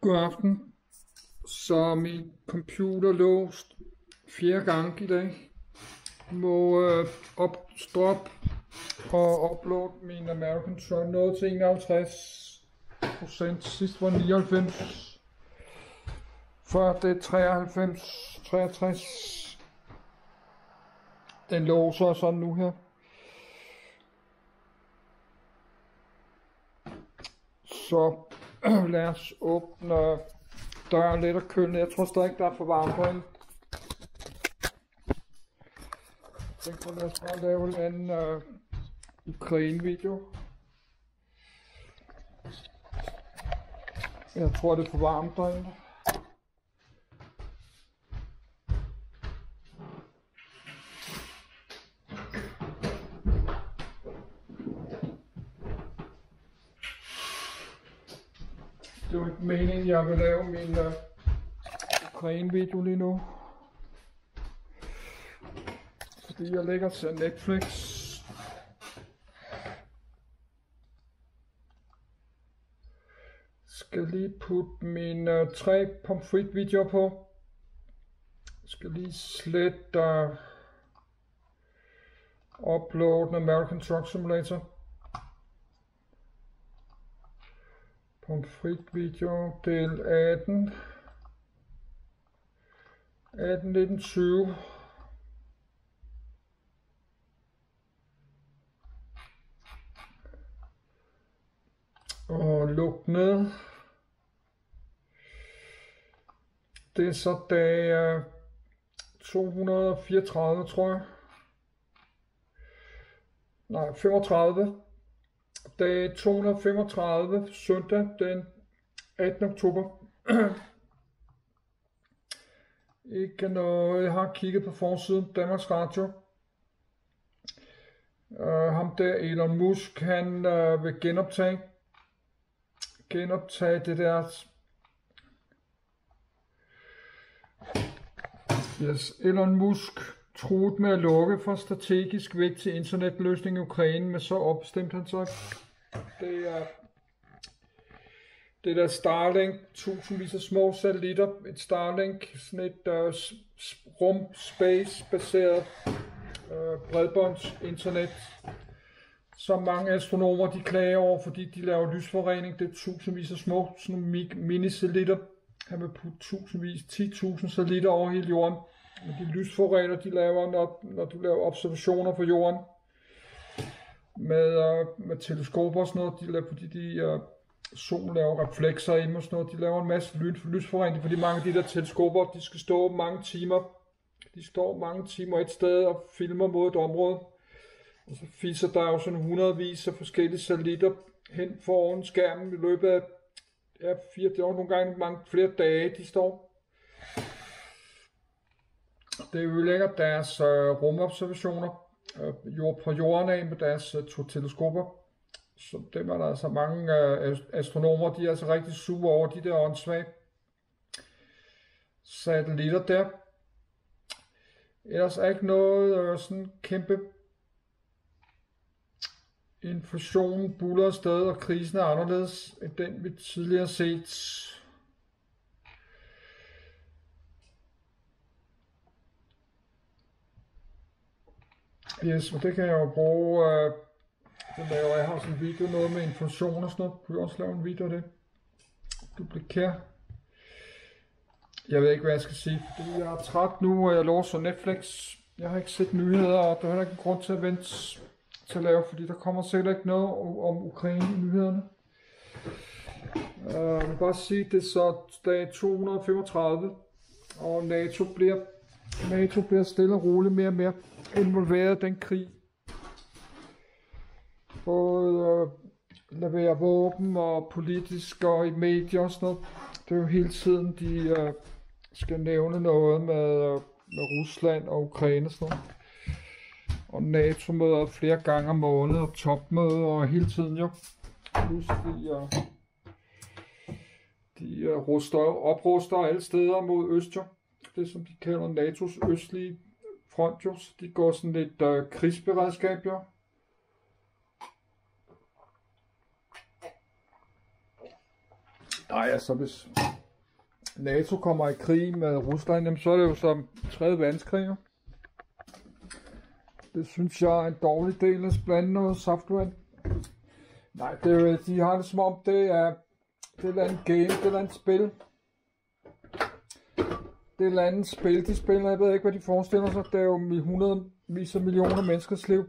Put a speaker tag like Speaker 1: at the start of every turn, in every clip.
Speaker 1: God aften. Så min computer låst 4 gange i dag. Må stoppe og uploade min American Truck noget til 51%. Sidst var 99. Før det er 93, 63. Den låser sådan nu her. Så lad os åbne døren lidt og køle. Jeg tror stadig der er for varmt på den. Jeg tænker, lad os bare lave en Ukraine-video. Jeg tror det er for varmt derinde. Det er jo ikke meningen, jeg vil lave min Ukraine-video lige nu. Fordi jeg ligger til Netflix. Skal lige putte mine 3 pomfrit-videoer på. Skal lige slette uploade en American Truck Simulator. Pomfrit video del 18. 18, 19, 20. Og luk ned. Det er så dag 234, tror jeg. Nej, 35. Dag 235, søndag den 18. oktober. Ikke noget, jeg har kigget på forsiden, Danmarks Radio. Ham der, Elon Musk, han vil genoptage det der. Yes, Elon Musk truet med at lukke for strategisk vigtig internetløsning i Ukraine, men så opstemte han sig. Det der Starlink, tusindvis af små satellitter, et Starlink, sådan et rum-space-baseret bredbåndsinternet, som mange astronomer de klager over, fordi de laver lysforurening. Det er tusindvis af små mini-satellitter. Han vil putte tusindvis, 10.000 satellitter over hele jorden. Men de lysforurener, de laver, når du laver observationer for jorden med teleskoper og sådan noget, de laver, fordi solen laver reflekser ind og sådan noget, de laver en masse lysforurening, fordi mange af de der teleskoper, de skal stå mange timer. De står mange timer et sted og filmer mod et område. Og så fiser der jo sådan hundredvis af forskellige satellitter hen foran skærmen i løbet af 4 dage, nogle gange mange flere dage, de står. Det ødelægger deres rumobservationer på jorden af med deres 2 teleskoper. Så dem er der altså mange astronomer, de er altså rigtig sure over de der åndssvage satellitter der. Ellers er ikke noget sådan kæmpe inflation buller afsted, og krisen er anderledes end den vi tidligere har set. Yes, og det kan jeg jo bruge. Jeg har sådan en video, noget med inflation og sådan noget. Kunne jeg også lave en video af det? Duplikere. Jeg ved ikke, hvad jeg skal sige, fordi jeg er træt nu, og jeg låser Netflix. Jeg har ikke set nyheder, og der er heller ikke en grund til at vente til at lave, fordi der kommer sikkert ikke noget om Ukraine i nyhederne. Jeg vil bare sige, det er så dag 235, og NATO bliver stille og roligt mere og mere involveret i den krig. Både leverer våben og politisk og i medier og sådan noget. Det er jo hele tiden, de skal nævne noget med Rusland og Ukraine og sådan noget. Og NATO møder flere gange om måneden og topmøder og hele tiden jo. Plus de opruster alle steder mod øst jo. Det som de kalder NATO's østlige front jo. Så de går sådan lidt krigsberedskab jo. Nej, altså hvis NATO kommer i krig med Rusland, jamen så er det jo som 3. verdenskrig. Det synes jeg er en dårlig del at blande noget software. Nej, de har det som om det er et eller andet game, det er et eller andet spil. Det er et eller andet spil, de spiller, jeg ved ikke hvad de forestiller sig. Det er jo hundredvis af millioner menneskers liv.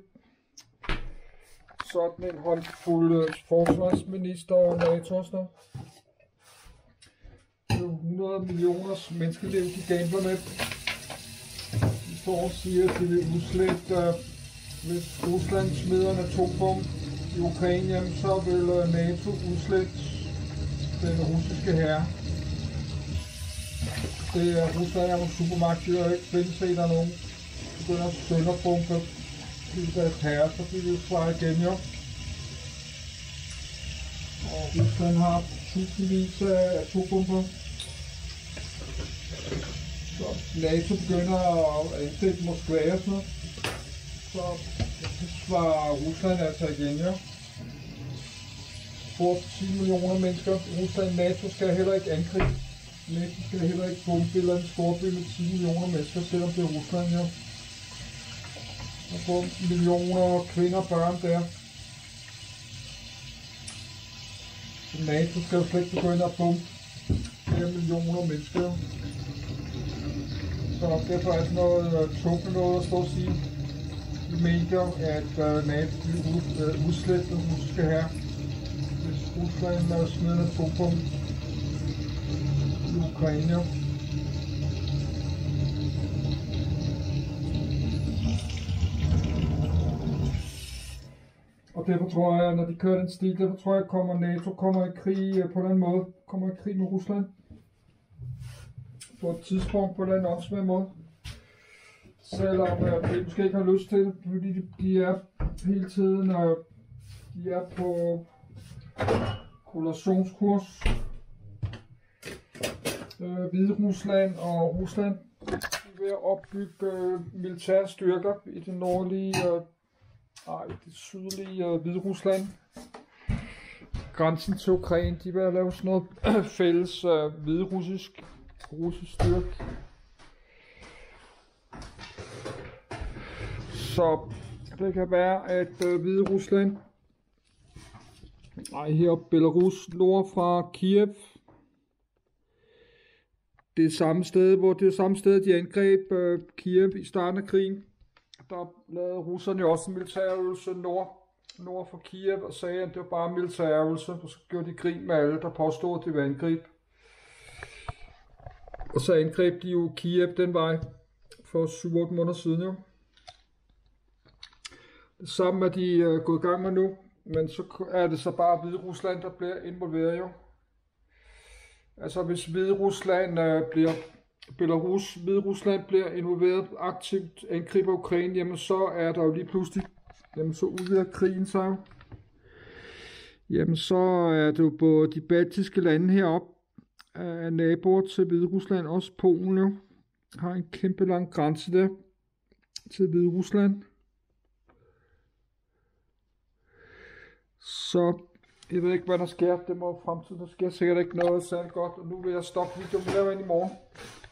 Speaker 1: Sådan en håndfuld forsvarsminister og NATO og sådan noget. Det er jo 100 millioners menneskeliv, de gambler med. De står og siger, at de vil udslette, hvis Rusland smider en atombombe i Ukraine, så vil NATO udslette den russiske hær. Rusland er jo supermagt, de har ikke finde sig, der nogen begynder at sønderbombe i deres herre, så bliver det svaret igen, jo. Og Rusland har tusindvis af atombomber. Så NATO begynder at angribe Moskva og sådan noget. Så svarer Rusland altså igen, jo. For 10 millioner mennesker. Rusland, NATO skal heller ikke angribe. NATO skal heller ikke bombe eller en storby med 10 millioner mennesker, selvom det er Rusland, jo. Og få millioner kvinder og børn der. Så NATO skal jo slet ikke begynde at bombe flere millioner mennesker. Så derfor er det noget tåbeligt noget at stå og sige i medier, at NATO vil udslette den russiske hær, hvis Rusland smider en atombombe i Ukraine. Og derfor tror jeg, når de kører den stil, derfor tror jeg, at NATO kommer i krig på den måde, kommer i krig med Rusland. På et tidspunkt på den åndsmænd måde. Selvom de måske ikke har lyst til det, fordi de er hele tiden, de er på kollationskurs. Hviderusland og Rusland er ved at opbygge militære styrker i det nordlige, det sydlige Hviderusland. Grænsen til Ukraine, de er ved at lave sådan noget fælles hviderussisk styrke. Så det kan være, at Hviderusland, her Belarus nord fra Kiev, det er samme sted, de angreb Kiev i starten af krigen. Der lavede russerne også en militærøvelse nord for Kiev og sagde, at det var bare en militærøvelse, og så gjorde de grin med alle, der påstod, at det var angreb. Og så angreb de jo Kiev den vej for 7-8 måneder siden jo. Det samme er de gået i gang med nu, men så er det så bare Hviderusland, der bliver involveret jo. Altså hvis Hviderusland bliver involveret aktivt angriber Ukraine, jamen så er der jo lige pludselig, jamen så udvider krigen sig jo. Jamen så er det jo på de baltiske lande heroppe, er naboer til Hviderusland, også Polen jo, har en kæmpe lang grænse der til Hviderusland. Så jeg ved ikke hvad der sker, det må fremtiden, der sker sikkert ikke noget særligt godt, og nu vil jeg stoppe videoen, men der var i morgen.